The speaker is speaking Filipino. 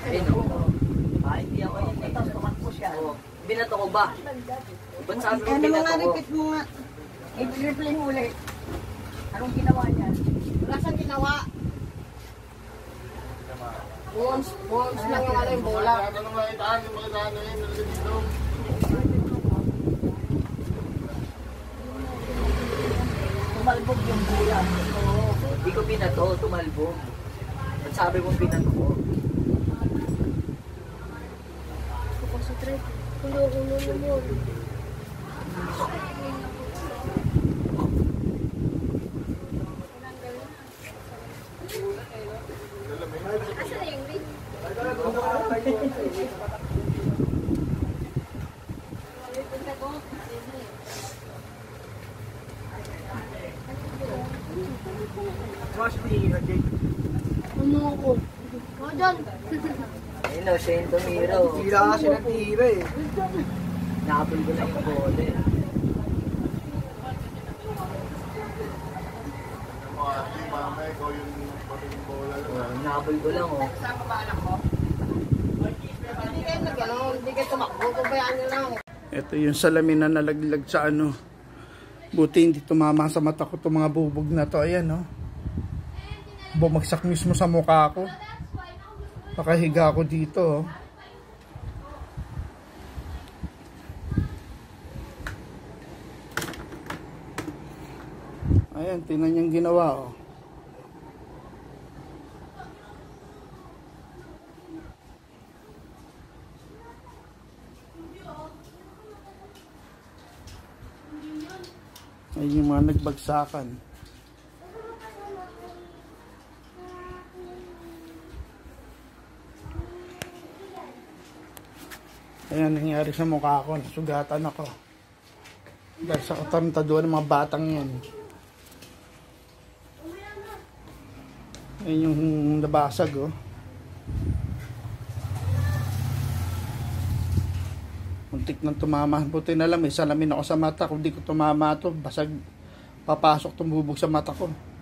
Ayun o. Hindi ako yun eh. Tapos tumakbo siya. Binato ko ba? Ba't sabi ko binato ko? Ano mga repeat mo nga? I-replay mo ulit. Anong ginawa niya? Wala siyang ginawa. Once lang yung alam yung bola. Anong lang itaan yung mga daan na yun, nalagay dito. Tumalbog yung bola. Hindi ko binato, tumalbog. Ba't sabi mong binato ko? Concentrate. Kulo mo. Asa na yung ring? Ano ako? Ako dyan. Ayun o, siya yung tumira o. Tira kasi nagtira eh. Nakapul ko lang yung bola eh. Mamaya ikaw yung pating bola. Nakapul ko lang o. Hindi ka tumakbo, kubayaan nyo lang. Ito yung salamin na nalaglag sa ano. Buti hindi tumama sa mata ko itong mga bubog na to. Ayan no. Bumagsak mismo sa mukha ko. Nakahiga ako dito. Ayan, tingnan niyang ginawa oh. Ayun yung mga nagbagsakan. Ayan, nangyari sa mukha ko. Nasugatan ako. Dahil sa katamtaduan ng mga batang yan. Ayan yung nabasag oh. Muntik nang tumama. Buti na lang may salamin ako sa mata. Kung di ko tumama to, basag papasok tong bubog sa mata ko.